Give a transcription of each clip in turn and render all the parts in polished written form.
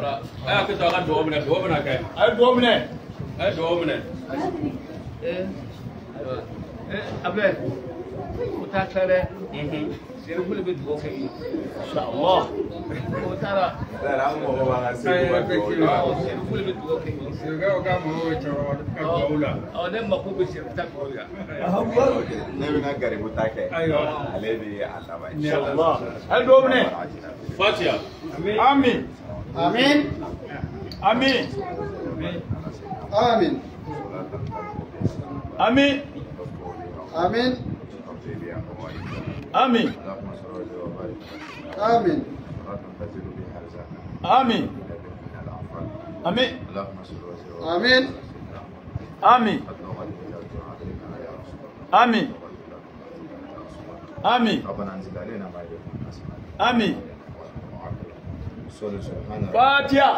Voilà. Ah, que tu as deux minutes, Après, vous t'accélérez. C'est le boulot de votre pays. Inch'Allah. Vous t'accélérez. C'est le boulot de votre pays. C'est le gars qui on aime beaucoup de ces tacoya. Inch'Allah. Fatia. Amin. Amin. Amin. Amin. Amin. Amin. Amin. Amin. Amin. Amin. Amin. Amin. Amin. Amin. Amin. Fatiha.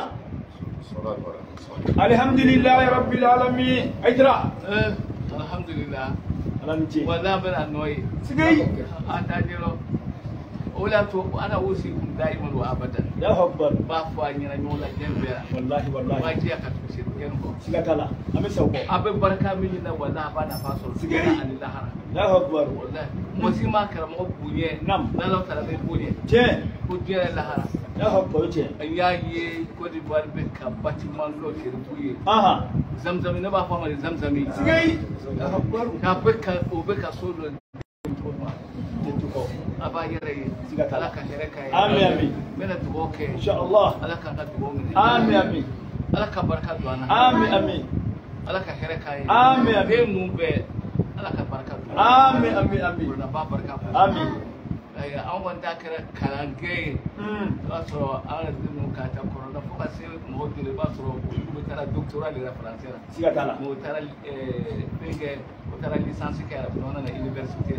Alhamdulillah Rabbil Alamin. Aitra. Alhamdulillah. Alamti. Wala bana noy. Sigay. Atajiro. Ola to ana usi daiman wa abadan. Ya Akbar. Ba fa nyina nyola jembe. Wallahi wallahi. Ba jiya ka tusi kenko. Sigatala. Ame sauko. Abe barka mini na wala bana faso. Sigay. Alilahara. Ya Akbar. Wallahi. Musima karamo bunye. Nam. Na lo tara be bunye. Je. Ko jiya lahara. Ya Akbar je. Ayaye ko di bar be ka batiman ko kirbuye. Aha. Zamzami na ba fa mari zamzami. Sigay. Ya Akbar. Ka be ka solo. Aba yere ala ka hereka amin amin mena tuboke inshallah ala ka tuboke amin amin ala ka barka duana amin amin ala ka hereka amin amin numbe ala ka barka amin amin amin na ba barka amin ay an wanda kare karange so ala dinu ka ta corona koase mo dile ba so ko tara doctorat de la française siga tala mo tara penge mo tara licence ke ara nona na université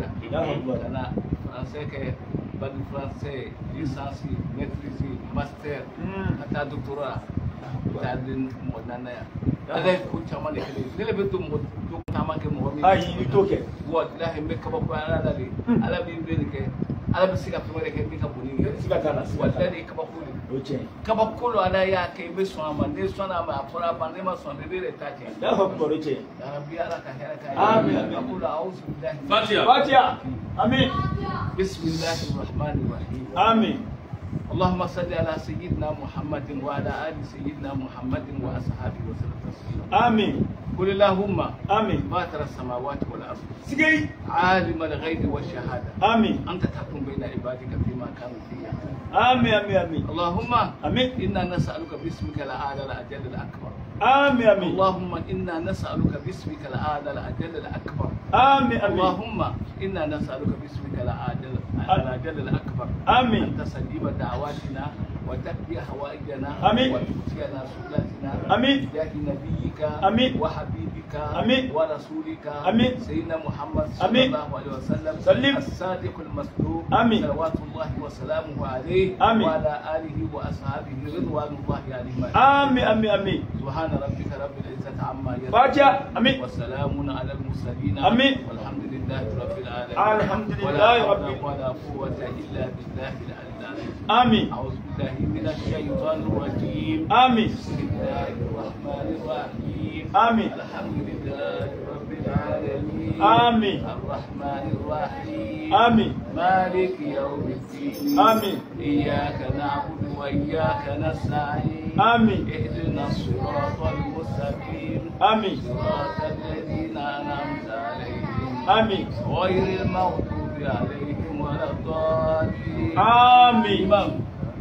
na français que bac français licence maîtrise master ata doctorat ta din mo nana ya ala ko chama ne kele be to mo to tama ke mo mi ay ni toke wallahi me ka ba ko ala dali ala bi be ke ala bi siga primere ke mi ka boni siga tala wallahi ka ba ko kaba kolo ala ya ke be so ama ne so na ma fora ba ne ma so ne be ta ke da hobboro ce rabbi ala ka hera ka amin aqulu a'udhu billahi Fatiha. Fatiha amin bismillahir rahmanir rahim amin اللهم صل على سيدنا محمد وعلى ال سيدنا محمد واصحابه وسلم تسليما amin قل اللهم amin فاطر السماوات والارض sigay عالم الغيب والشهاده amin انت تحكم بين عبادك فيما كانوا فيه amin amin amin اللهم amin انا نسالك باسمك الاعلى الاجل الاكبر amin amin اللهم انا نسالك باسمك الاعلى الاجل الاكبر amin amin اللهم انا نسالك باسمك الاعلى الاجل الاكبر amin ان تستجيب دعواتنا وتقضي حوائجنا آمين. وتؤتينا سؤلاتنا آمين. بجاه نبيك آمين. وحبيبك آمين. ورسولك آمين. سيدنا محمد صلى آمين. الله عليه وسلم سلم. الصادق المصدوق آمين. صلوات الله وسلامه عليه آمين. وعلى اله واصحابه رضوان الله عليهم amin amin amin سبحان ربك رب العزه عما يصفون Fatiha amin وسلام على المرسلين آمين. والحمد لله رب العالمين الحمد لله رب العالمين ولا قوة إلا بالله العلي العظيم amin أعوذ بالله من الشيطان الرجيم amin بسم الله الرحمن الرحيم آمين. الحمد لله رب العالمين آمين. الرحمن الرحيم آمين. مالك يوم الدين آمين. إياك نعبد وإياك نستعين آمين. اهدنا الصراط المستقيم آمين. صراط الذين أنعمت عليهم آمين. غير المغضوب عليهم ولا الضالين آمين. إمام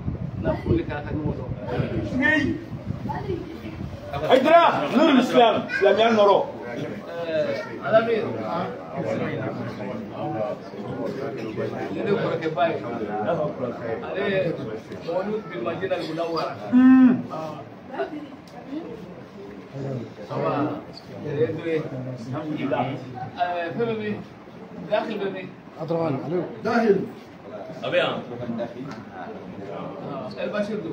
نقول لك هذا الموضوع sigay Aidra nur islam islamian noro على مين؟ اللي هو كفاية عليه مولود بالمدينة المنورة الحمد لله فهمي داخل بمي أطران داخل أبيان. البشير دو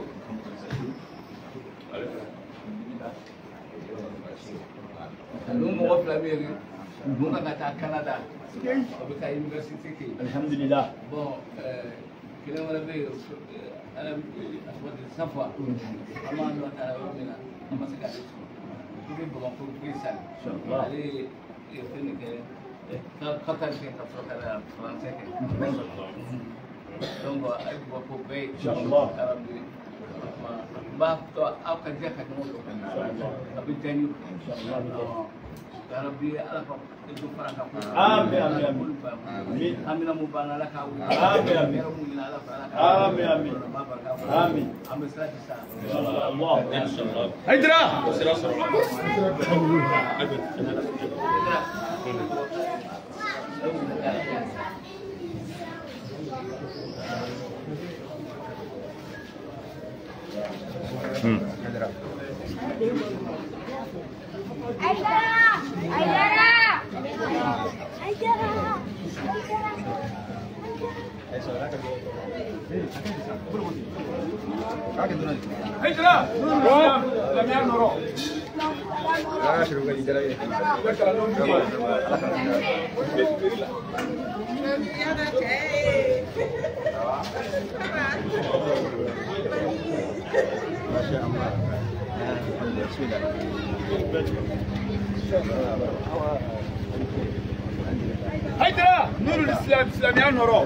الأم وفل أميري ممكن نتا كندا وبكا يونيفرسيتي كي الحمد لله bon كده ولا بيه أنا أخوات الصفوة أما أنا تعلمنا أما سكت يجيب بقول في سنة عليه يفهمني كده خطر في كفر كده فرنسا كده donc ay ko ko be inshallah rabbi ba to aw kan je ka no to abi tani inshallah ya rabbi ala ko du faraka ko amin amin amin mu bana la ka amin amin mu ila ala faraka amin amin amin amin salati sa inshallah inshallah هيدرا هيدرا نور الاسلام اسلاميان نورو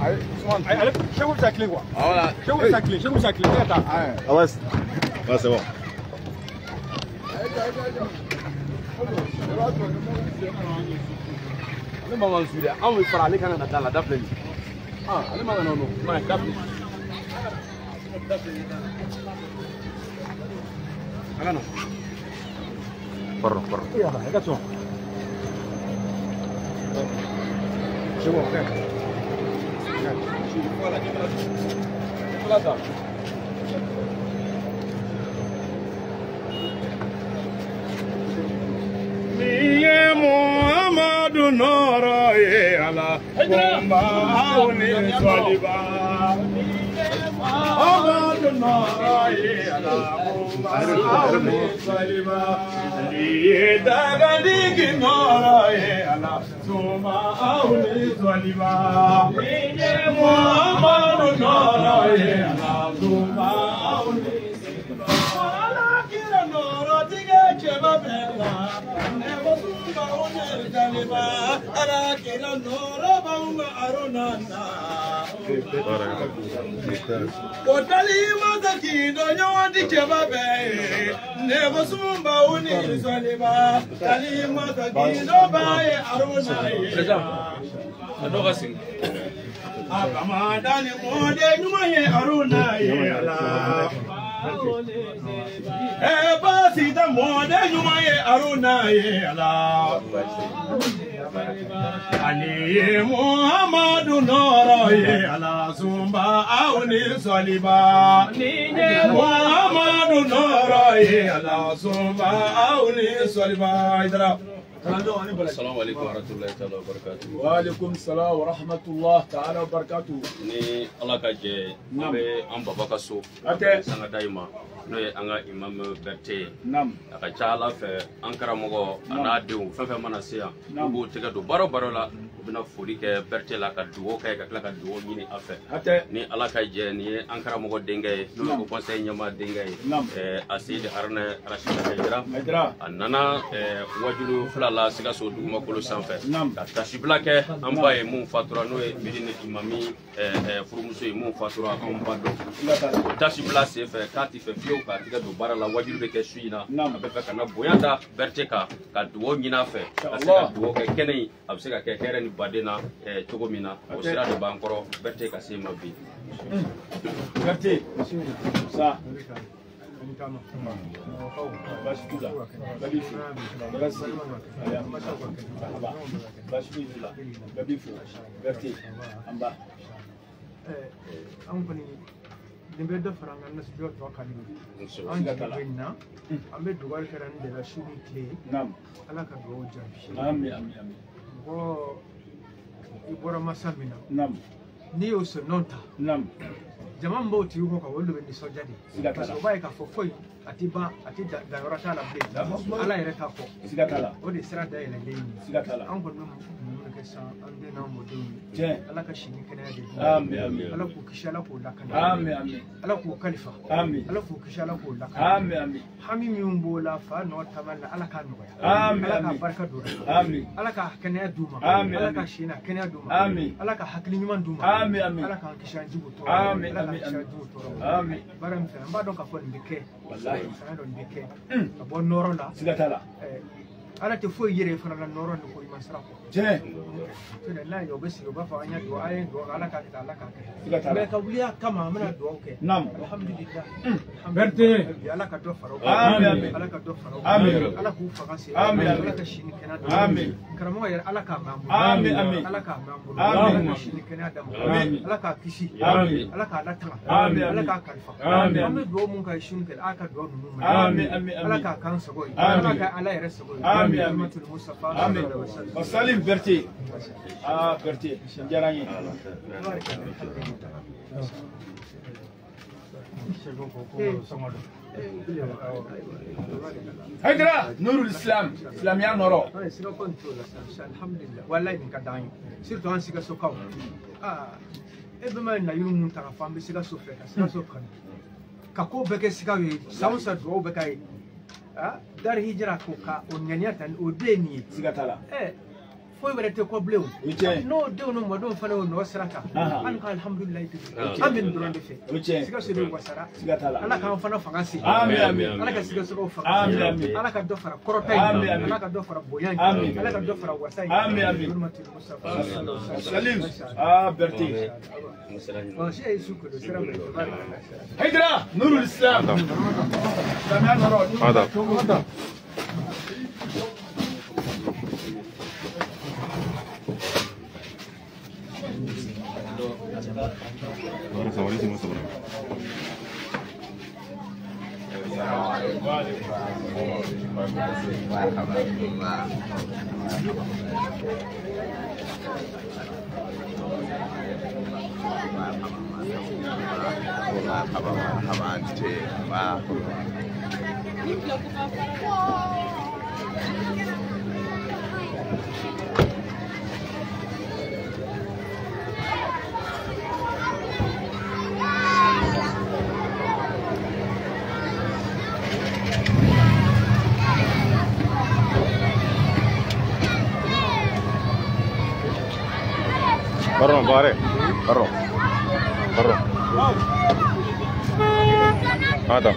Allez, je vous sa clé quoi. Voilà. Je vous sa clé, je vous sa clé. Attends. Ah ouais, c'est bon. Ale ma wan suude an bɛ fara ale kana na taa la da filɛ nin ale ma ka nɔnɔ ma da filɛ a ka na Pardon. i ka sɔn c'est bon kɛ Muhammadu Noro ye ala kumba uni swaliba Muhammadu Noro ye ala kumba uni swaliba ye dagandigi Noro ye ala kumba uni swaliba Muhammadu Noro ye ala kumba uni swaliba ala kira Noro tige chema bela Kotali mazaki do nyawandi kebabe nebo sumba uni swaliba tali mazaki do bae aruna Adogasi. Abamadani mode nyumaye aruna ye ala basi da mode nyumaye aruna ye ala Ali Muhammadu Noro ye ala sumba auni swaliba Muhammadu Noro ye ala sumba auni swaliba idra Assalamu alaikum warahmatullahi ta'ala wabarakatuh. Wa alaikum salam wa rahmatullahi ta'ala wa barakatuh. Ni Allah ka jɛ an bɛ an baba ka so sanga daima n'o ye an ka imam Berete a ka ca Ala fɛ an karamɔgɔ a n'a denw fɛn fɛn mana se yan u b'o tɛgɛ don baara o baara la u bɛna foli kɛ Berete la ka dugawu kɛ ka tila ka dugawu ɲini a fɛ ni Ala ka jɛ nin ye an karamɔgɔ denkɛ ye n'o ye Haut Conseil ɲɛmaa denkɛ ye Asidi Haruna Rashida Haidara a nana wajulu fila la Sikaso dugumakolo sanfɛ ka tasibila kɛ an ba ye mun fatura n'o ye Medine imami furumuso ye mun fatura an ba dɔn o tasibila senfɛ k'a ti fɛ fiyewu k'a tigɛ don baara la wajulu bɛ kɛ su in na a bɛ fɛ ka na bonya da Berete kan ka dugawu ɲini a fɛ ka se ka dugawu kɛ kɛnɛ in a bɛ se ka kɛ hɛrɛ ni baden na cogo min na o sira de b'an kɔrɔ Berete ka se ma bi. Berete sa den bɛ dɔ fara an ka nasijɔ tɔ kan an jigin na an bɛ dugawu kɛra ni de la su ni tile ala ka dugawu jaabi mɔgɔ i bɔra masa min na n'i y'o sɔnnɔ ta jama min b'o tigi kɔ kan olu bɛ nisɔndiya de parce que o b'a ye k'a fɔ foyi a ti ban a ti danyɔrɔ t'a la bilen ala yɛrɛ t'a fɔ o de sira dayɛlɛlen ye an kɔni bɛ mun kɛ san an den n'an mɔdenw ye ala ka sini kɛnɛya de di ala k'u kisi ala k'u lakana ala k'u kalifa ala k'u kisi ala k'u lakana hami min b'o la fa nɔ taama la ala k'a nɔgɔya ala ka barika don ala ka kɛnɛya d'u ma ala ka sini kɛnɛya d'u ma ala ka hakili ɲuman d'u ma ala k'an kisi an jugu tɔɔrɔ ala k'an kisi an jugu tɔɔrɔ baara min fɛ an b'a dɔn k'a fɔ nin bɛ kɛ saya dɔ nin bɛ kɛ ka bɔ nɔrɔ la ala tɛ foyi yɛrɛ fana la nɔrɔ ni ko i ma sira kɔ n'a ye o bɛ sigi o b'a fɔ an ye dugawu a ye dugawu ala k'a kɛ ala k'a kɛ mɛ ka wuli a kama an bɛna dugawu kɛ alhamdulilah Berete ala ka dɔ fara o kan ala ka dɔ fara o kan ala k'u faga se ala ka sini kɛnɛya d'a ma karamɔgɔ yɛrɛ ala k'a mɛn an bolo ala k'a mɛn an bolo ala ka sini kɛnɛya d'a ma ala k'a kisi ala k'a latanga ala k'a kalifa an bɛ dugawu mun kɛ sini kɛ ala ka dugawu ninnu mɛn ala k'a kan sago ye ala ka ala yɛrɛ sago ye Salim Berete Berete diyara n ye Haidara Nurul Islam Silamɛya nɔrɔ alhamdulillah wallahi nin ka d'an ye surtout an Sikasokaw e bɛɛ ma laɲini mun ta ka fɔ an bɛ Sikaso fɛ ka Sikaso kanu ka ko bɛɛ kɛ Sikaw ye san o san dugawu bɛ k'a ye Dar hijira ko ka o ŋaniya tan o de ye nin ye siga t'a la foi wala ko bleu no de no mo don fana no saraka an ka alhamdulillah amin duran de fe siga sulu wasara siga tala ala ka fana fanga si amin ala ka siga sulu fanga amin ala ka do fara korotay ala ka do fara boyan ala ka do fara wasay amin mustafa salim berti شيء شكرا هيدرا نور الاسلام هذا Barro, pare. Barro. Barro. Ada.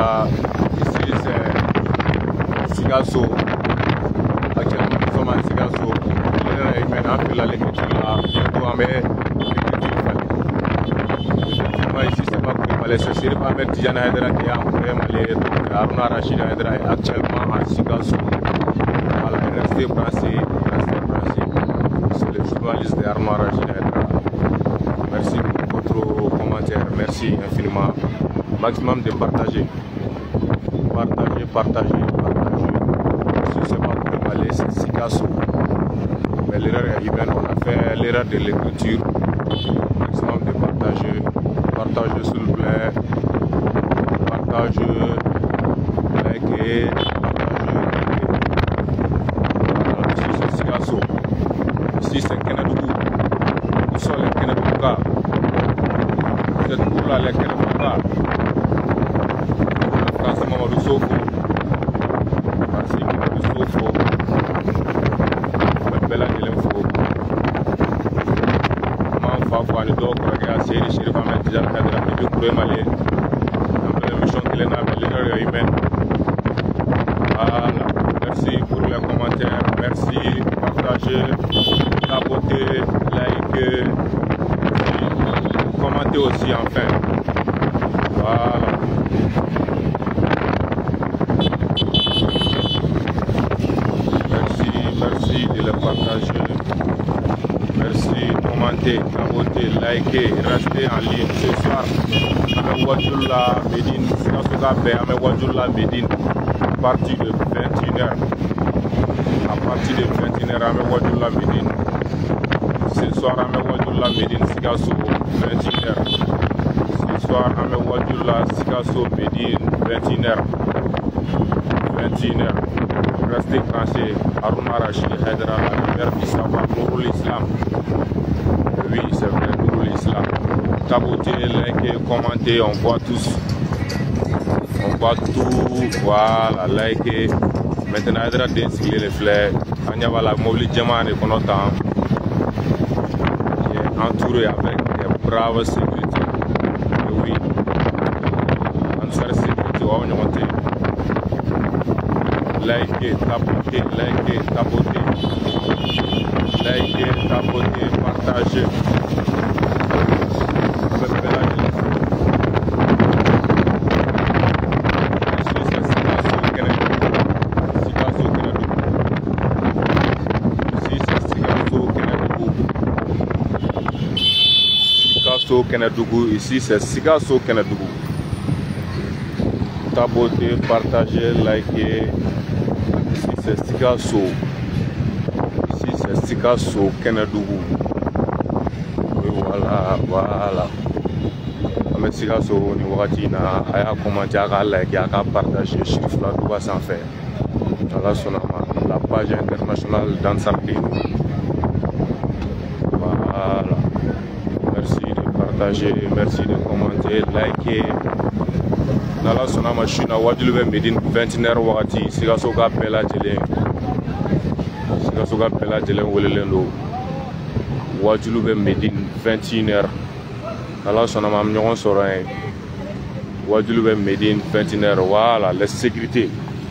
Voilà, ici c'est Sigasso. Actuellement nous sommes à Sigasso. Maintenant que la lecture là, bientôt on met l'écriture ici c'est pas pour Malais, c'est Sirif Ahmed Tidiane Haidara qui a envoyé Malais. Haruna Rachid Haidara est actuellement à Sigasso. Voilà, restez brassés, c'est le journaliste de Haruna Rachid Haidara. Merci pour votre commentaire, merci infiniment. Maximum de partager. Partagez. Si c'est pas pour aller, c'est Sigasso. Mais l'erreur est humaine, on a fait l'erreur de l'écriture. Maximum de partager. Partagez s'il vous plaît. Partagez. Likez. Voilà, ici c'est Sigasso. Ici c'est Kenadougou. Où sont les Kenadougouka? Vous êtes où là les Kenadougouka? Mamadou Sofo. Merci Mamadou Sofo. Bella de l'info. Maman Fafouani donc regarde Série Chérif Ahmed Tidiane Haidara qui veut courir Malais. Dans l'émission qu'il est dans l'erreur humaine. Voilà. Merci pour les commentaires. Merci. Partagez. Abonnez. Likez. Commentez aussi enfin. Voilà. Merci de le partager. Merci, commentez, abonnez, likez, restez en ligne. Ce soir, avec Wadjoula Médine, avec Wadjoula Médine, à partir de 21h. À partir de 21h, avec Wadjoula Médine. Ce soir, avec Wadjoula Médine, Sigasso, 21h. Ce soir, avec Wadjoula, Sigasso, Médine, 21h. 21h. Restez branchés. Haruna Rachid Haidara, la mère du savoir, pour l'islam. Oui, c'est vrai, pour l'islam. Tabotez, likez, commentez, on voit tous. On voit tout. Voilà, likez. Maintenant, Haidara d'inscrire les fleurs. On y a la mobile Djamane qu'on entend. Qui est entouré avec des braves sécurités. Oui. On sera sécurité, on y monte. Likez, tapotez, partagez. Sigasso Kenadougou, ici c'est Sigasso Kenadougou. Tapotez, partagez, likez. Ici c'est Sigasso. Ici c'est Sigasso Kenadougou. Oui, voilà. Mais Sigasso ni wakati na aya commenter aka like aka partager chiffre la doit s'en faire. Voilà la page internationale d'Ansarté. Voilà. Merci de partager, merci de commenter, liker. Nala sona machine Wadjoula Médine 21h wakati Sigasso ka bela jelen welelendo Wadjoula Médine 21h. Nala sona mam ñogon soro en Wadjoula Médine 21h. Voilà, la sécurité.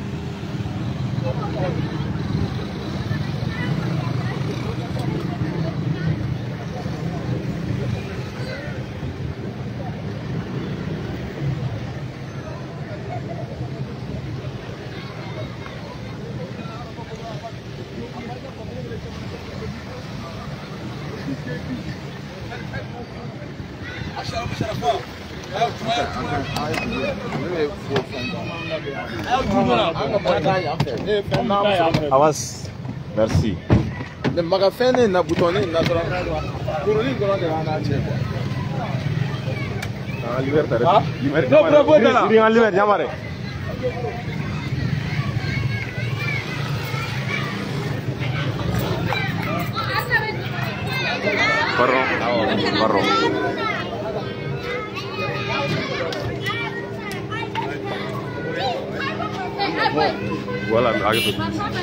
Avance. Merci. Le magasin n'a boutonné, n'a pas Marron. Voilà, arrive.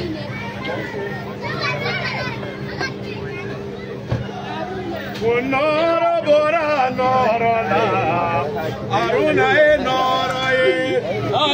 Noro bora noro la, Haruna e noro e,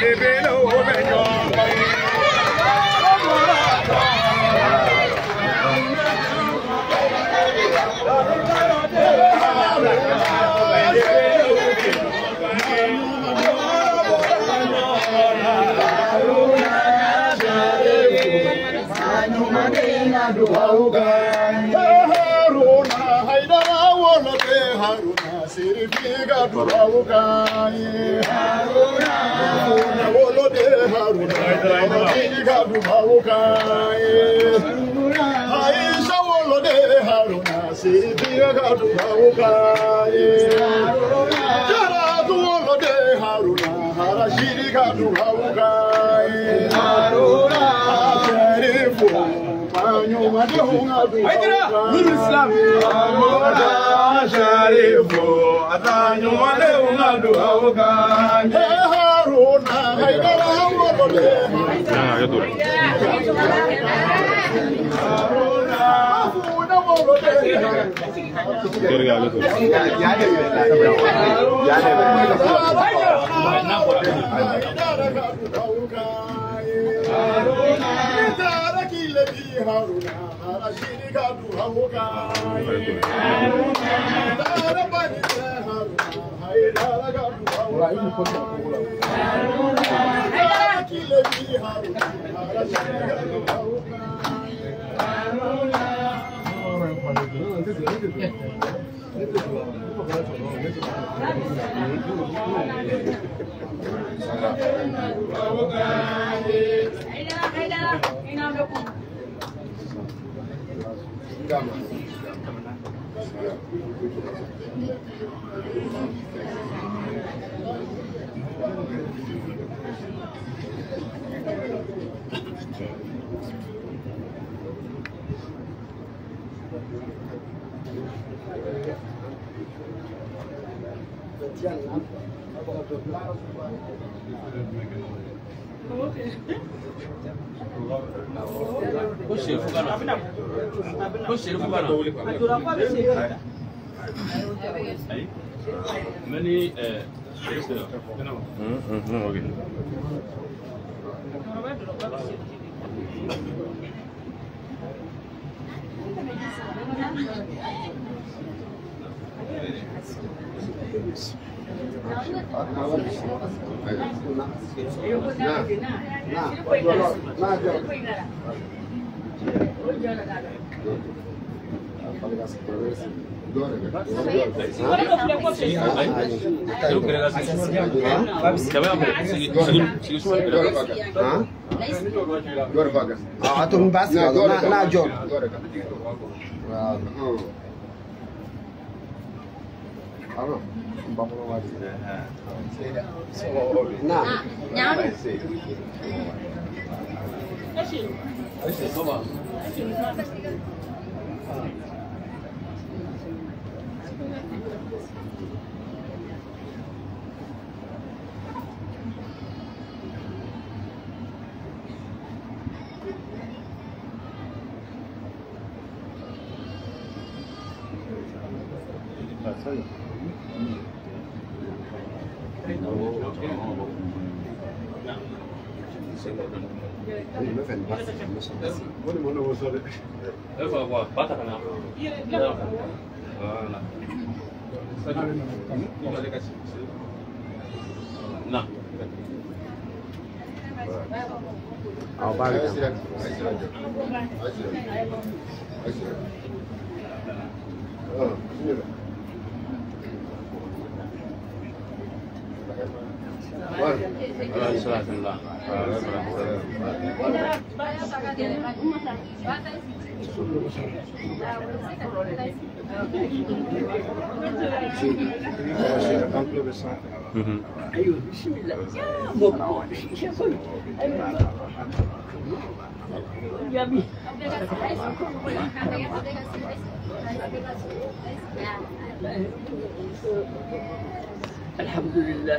الحمد لله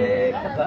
كفى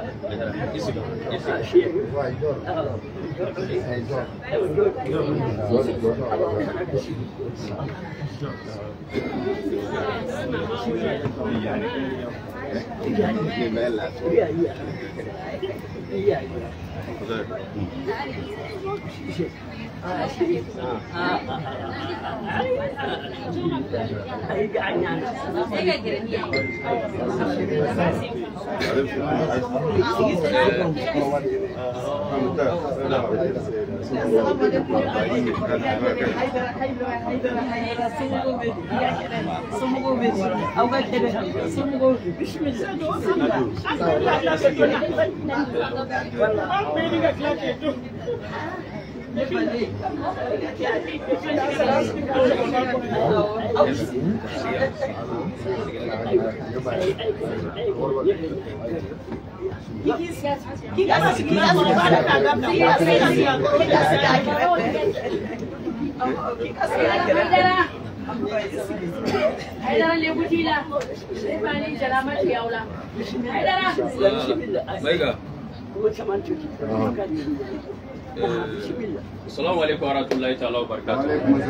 Assalamu alaikum warahmatullahi ta'ala wabarakatuh.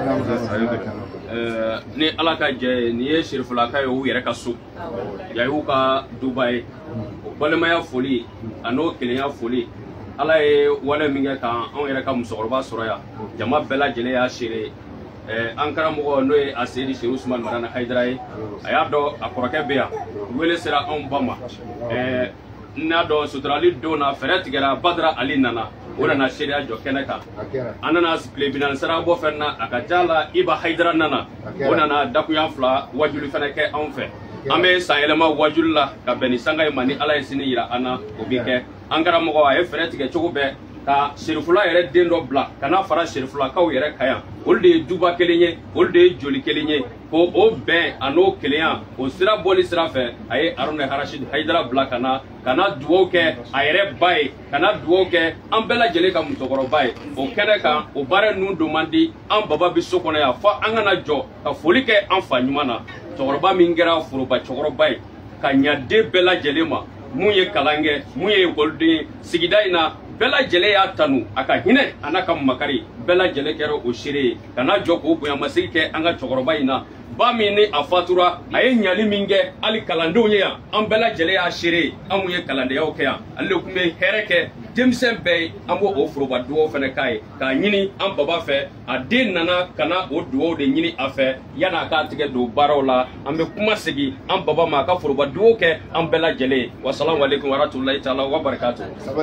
Ni ala ka jɛ ni ye Serifulaka ye u yɛrɛ ka so yayu ka Dubai balimaya foli an'o kelenya foli ala ye wale min kɛ kan anw yɛrɛ ka musokɔrɔba sɔrɔ yan jama bɛɛ lajɛlen y'a seere an karamɔgɔ n'o ye a Seydi Seku Usumani Marana Hayidara ye a y'a dɔn a kɔrɔkɛ bɛ yan wele sera anw ba ma n'a dɔn suturali don na fɛɛrɛ tigɛra Badara Ali nana o nana seereya jɔ kɛnɛ kan an nana tile binani sara bɔ fɛn na a ka ca la Iba Hayidara nana o nana dakuya 2 wajuli fɛnɛ kɛ anw fɛ an bɛ san yɛlɛma wajuli la ka bɛn ni sanga ye ma ni ala ye sini yira an na o bi kɛ an karamɔgɔ a ye fɛɛrɛ tigɛ cogo bɛɛ ka Serifula yɛrɛ den dɔ bila ka n'a fara Serifulakaw yɛrɛ ka yan olu de ye duba kelen ye olu de ye joli kelen ye ko o bɛn a n'o kelenya o sira bɔli sira fɛ a ye Haruna Rashid Hayidara bila ka na dugawu kɛ a yɛrɛ ba ye ka na dugawu kɛ an bɛɛ lajɛlen ka musokɔrɔba ye o kɛnɛ kan o baara ninnu don man di an baba bi so kɔnɔ yan fo an kana jɔ ka foli kɛ an fa ɲuman na cɛkɔrɔba min kɛra foroba cɛkɔrɔba ye ka ɲa den bɛɛ lajɛlen ma mun ye kalan kɛ mun ye ekɔliden sigida in na bɛɛ lajɛlen y'a tanu a ka hinɛ a n'a ka makari bɛɛ lajɛlen kɛra o seere ye ka n'a jɔ k'o bonyamasegi kɛ an ka cɛkɔrɔba in na ba min ni a fatura a ye ɲali min kɛ hali kalandenw ye yan an bɛɛ lajɛlen y'a seere ye an mun ye kalandenyaw kɛ yan ale de tun bɛ hɛrɛ kɛ denmisɛn bɛɛ ye an b'o foroba dugawu fɛnɛ k'a ye k'a ɲini an baba fɛ a den nana ka na o dugawu de ɲini a fɛ yan'a k'a tigɛ don baaraw la an bɛ kuma segin an baba ma a ka foroba dugawu kɛ an bɛɛ lajɛlen ye wasalamu alaikum warahmatullahi ta'ala wa barakatuh.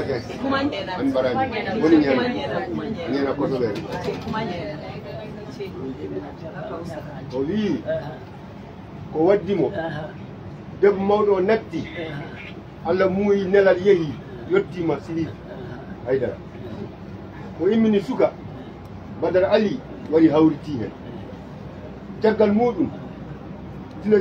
Oli ko waddimo debbo mawɗo natti Allah muuyi nelal yehi yettima Sidi Haydara mo immini suka Badara Ali wari hawriti hen caggal muɗum tina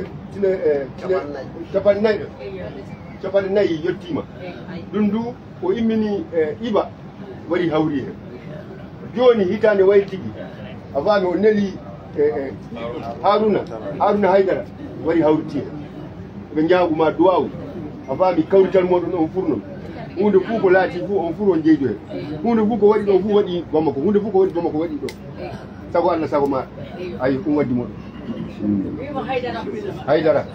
capanɗe nayyi yettima ɗum du o immini Iba wari hawri hen joni hitande wayi tigui a faami o neli Haruna Haydara wari hawriti hen ɓe jaaguma duwawu a faami kawrital moɗon on furnon hunde fuu ko laati fuu on fuu on jeydu hen hunde fuu ko waɗi ɗon fuu waɗi Bamako hunde fuu ko waɗi Bamako waɗi ɗo sago Allah sago maɗa ayi ɗum waddi moɗon Haydara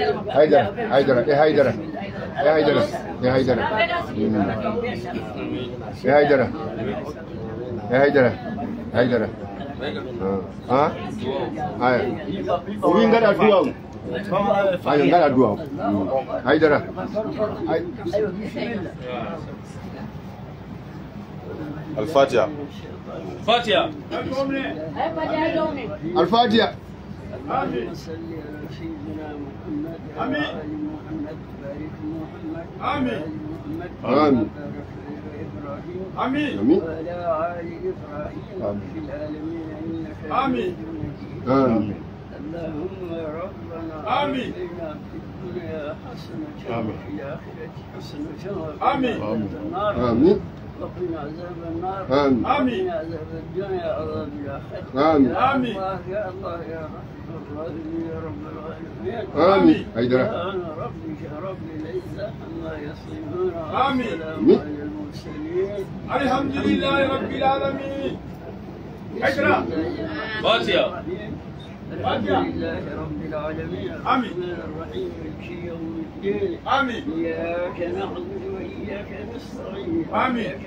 o wi ngaɗa duwawu ayo ngaɗa duwawu Haydara الفاتحة Fatiha. الفاتحة آمين آمين آمين آمين آمين آمين وعلى آل إبراهيم في العالمين إنك آمين آمين اللهم ربنا آمين. آتنا في الدنيا حسنة آمين. وفي الآخرة حسنة آمين. وقنا عذاب النار آمين وقنا عذاب النار آمين. آمين. وقنا عذاب الدنيا وعذاب الآخرة آمين. يا آمين. الله يا الله يا رحمن الراحمين يا رب العالمين آمين هيدرا سبحان ربك رب العزة عما يصفون آمين. والسلام آمين. على المرسلين الحمد لله رب العالمين. اقرأ. Fatiha. الحمد لله رب العالمين الرحمن الرحيم مالك يوم الدين إياك نعبد وإياك نستعين اهدنا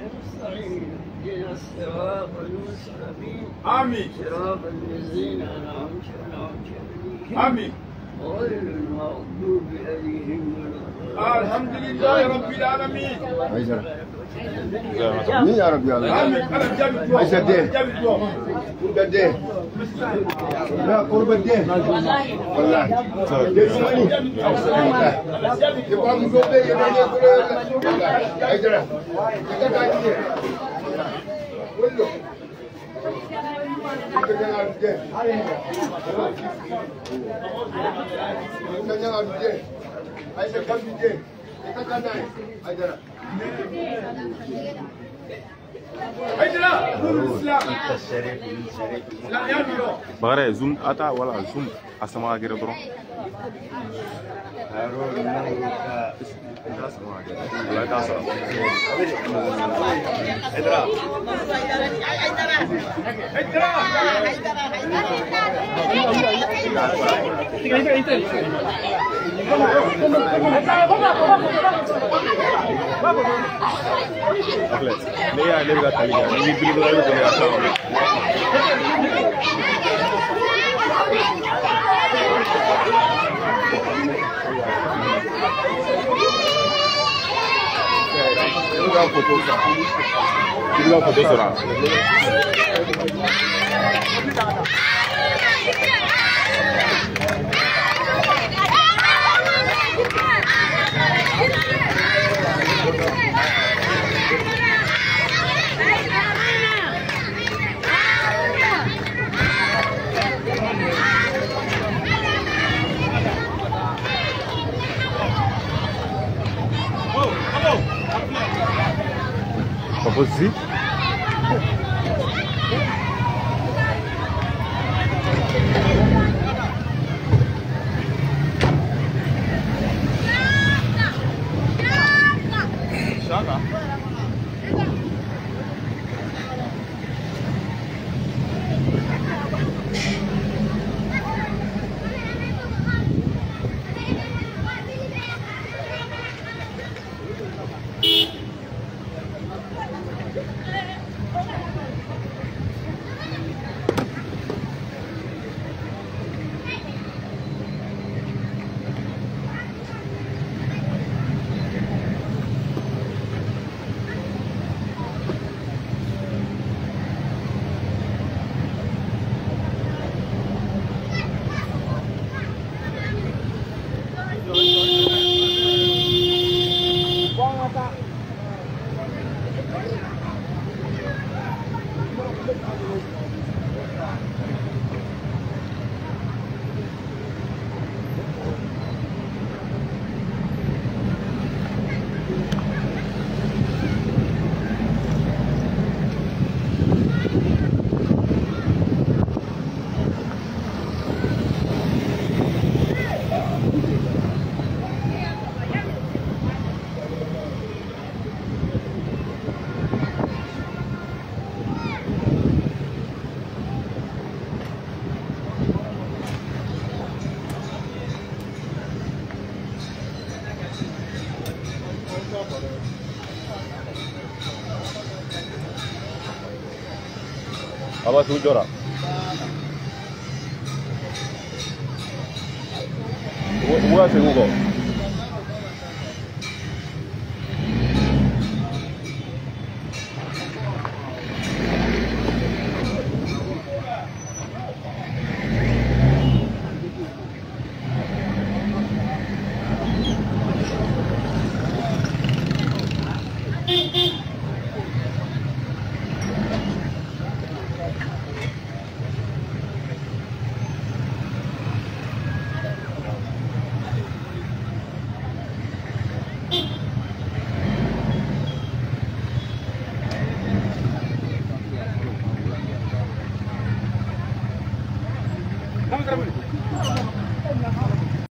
الصراط المستقيم صراط الذين أنعمت عليهم غير المغضوب عليهم ولا الحمد لله رب العالمين مين يا رب يا الله عايز الدين الدين لا قرب الدين والله جسماني يبقى مقول لي يا اجرا كله Bagare zoom ata wala zoom asama agere dron. Wala ta sa. Leia ga taliga ni bilu ga ko ya sa. Foto sera. Apa sih? Sana. Apa tu jora? Buat segundo. Vamos,